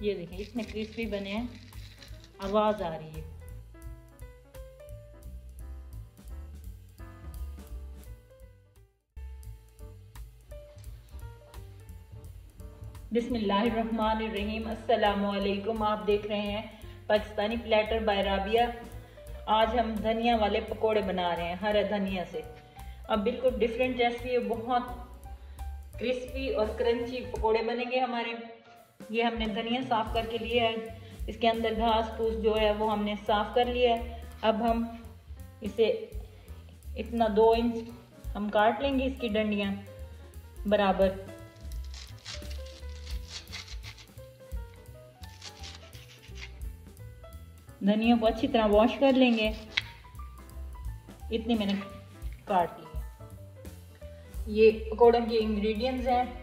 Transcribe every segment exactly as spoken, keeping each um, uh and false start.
ये देखिए इतने क्रिस्पी बने हैं, आवाज आ रही है। बिस्मिल्लाहिर्रहमानिर्रहीम, अस्सलामुअलैकुम। आप देख रहे हैं पाकिस्तानी प्लेटर बाय राबिया। आज हम धनिया वाले पकोड़े बना रहे हैं हरा धनिया से। अब बिल्कुल डिफरेंट रेसिपी है, बहुत क्रिस्पी और क्रंची पकोड़े बनेंगे हमारे। ये हमने धनिया साफ करके लिया है, इसके अंदर घास फूस जो है वो हमने साफ कर लिया है। अब हम इसे इतना दो इंच हम काट लेंगे, इसकी डंडियां बराबर। धनिया को अच्छी तरह वॉश कर लेंगे, इतनी मैंने काट ली है। ये पकौड़ों के इंग्रेडिएंट्स हैं।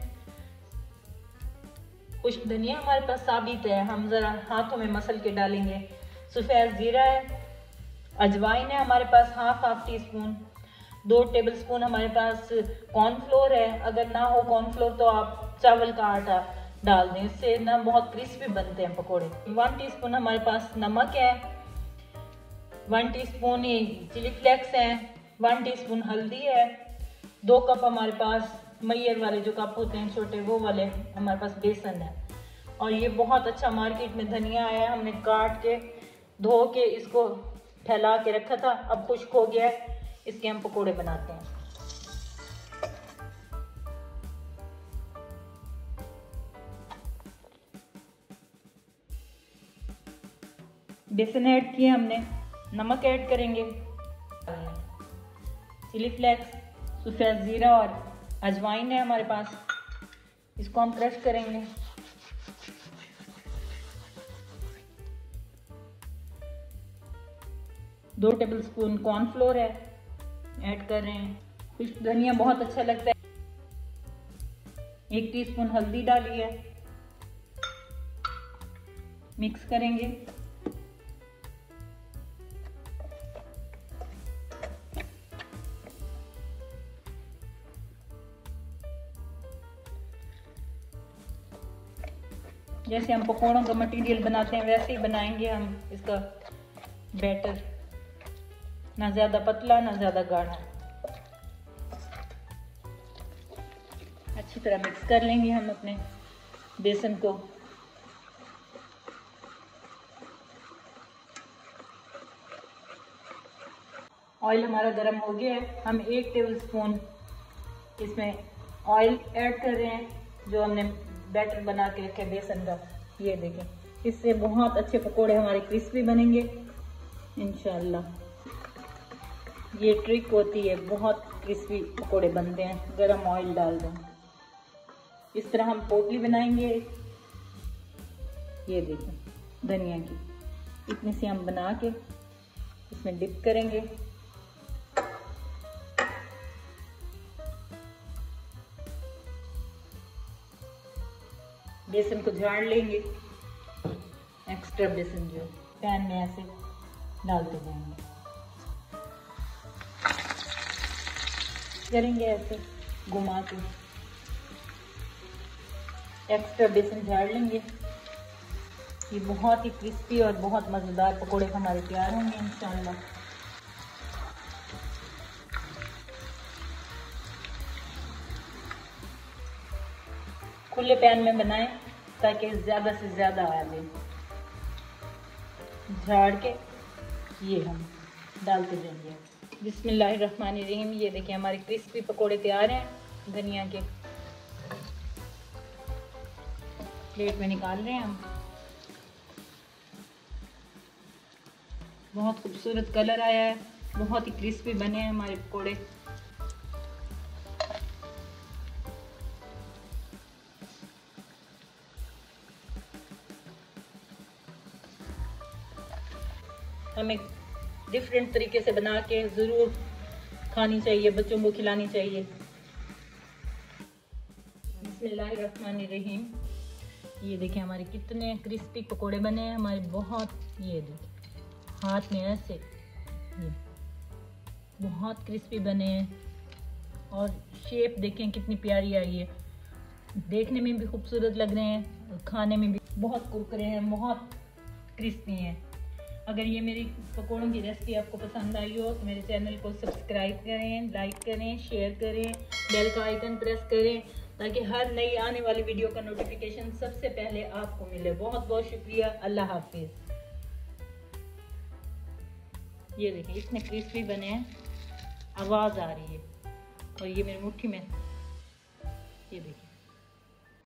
खुश्क धनिया हमारे पास साबित है, हम जरा हाथों में मसल के डालेंगे। सफेद जीरा है, अजवाइन है हमारे पास हाफ हाफ टी स्पून। दो टेबलस्पून हमारे पास कॉर्नफ्लोर है, अगर ना हो कॉर्नफ्लोर तो आप चावल का आटा डाल दें, इससे ना बहुत क्रिस्पी बनते हैं पकोड़े। वन टीस्पून हमारे पास नमक है, वन टीस्पून चिली फ्लेक्स है, वन टीस्पून हल्दी है, दो कप हमारे पास मैयर वाले जो कप होते हैं छोटे वो वाले हमारे पास बेसन है। और ये बहुत अच्छा मार्केट में धनिया आया है, हमने काट के धो के इसको फैला के रखा था, अब खुश्क हो गया है, इसके हम पकोड़े बनाते हैं। बेसन ऐड किए हमने, नमक ऐड करेंगे, चिली फ्लेक्स, सफेद जीरा और अजवाइन है हमारे पास, इसको हम क्रश करेंगे। दो टेबलस्पून कॉर्नफ्लोर है, ऐड कर रहे हैं। खुश्क धनिया बहुत अच्छा लगता है। एक टीस्पून हल्दी डाली है, मिक्स करेंगे। जैसे हम पकौड़ों का मटेरियल बनाते हैं वैसे ही बनाएंगे हम इसका बैटर, ना ज़्यादा पतला ना ज़्यादा गाढ़ा। अच्छी तरह मिक्स कर लेंगे हम अपने बेसन को। ऑयल हमारा गर्म हो गया है, हम एक टेबलस्पून इसमें ऑयल ऐड कर रहे हैं, जो हमने बैटर बना के रखे बेसन का। ये देखें, इससे बहुत अच्छे पकोड़े हमारे क्रिस्पी बनेंगे इंशाल्लाह। ये ट्रिक होती है, बहुत क्रिस्पी पकोड़े बनते हैं, गरम ऑयल डाल दें। इस तरह हम पोटली बनाएंगे। ये देखें धनिया की, इतनी सी हम बना के इसमें डिप करेंगे। बेसन को झाड़ लेंगे, एक्स्ट्रा बेसन जो पैन में ऐसे डालते जाएंगे, करेंगे ऐसे घुमा के, एक्स्ट्रा बेसन झाड़ लेंगे। ये बहुत ही क्रिस्पी और बहुत मज़ेदार पकोड़े हमारे तैयार होंगे इंशाल्लाह। खुले पैन में बनाएं ताकि ज़्यादा से ज़्यादा आ जाए। झाड़ के ये हम डालते जाएंगे। बिस्मिल्लाहिर्रहमानिर्रहीम। ये देखिए हमारे क्रिस्पी पकोड़े तैयार हैं धनिया के। प्लेट में निकाल रहे हैं हम। बहुत खूबसूरत कलर आया है, बहुत ही क्रिस्पी बने हैं हमारे पकोड़े। हमें डिफरेंट तरीके से बना के ज़रूर खानी चाहिए, बच्चों को खिलानी चाहिए। बिस्मिल्लाहिर्रहमानिर्रहीम। ये देखिए हमारे कितने क्रिस्पी पकोड़े बने हैं हमारे, बहुत। ये देखिए हाथ में ऐसे, ये बहुत क्रिस्पी बने हैं और शेप देखें कितनी प्यारी आई है, देखने में भी खूबसूरत लग रहे हैं और खाने में भी। बहुत कुरकुरे हैं, बहुत क्रिस्पी हैं। अगर ये मेरी पकौड़ों की रेसिपी आपको पसंद आई हो तो मेरे चैनल को सब्सक्राइब करें, लाइक करें, शेयर करें, बेल का आइकन प्रेस करें ताकि हर नई आने वाली वीडियो का नोटिफिकेशन सबसे पहले आपको मिले। बहुत बहुत शुक्रिया। अल्लाह हाफिज़। ये देखिए इतने क्रिस्पी बने हैं, आवाज़ आ रही है, और ये मेरी मुट्ठी में, ये देखिए।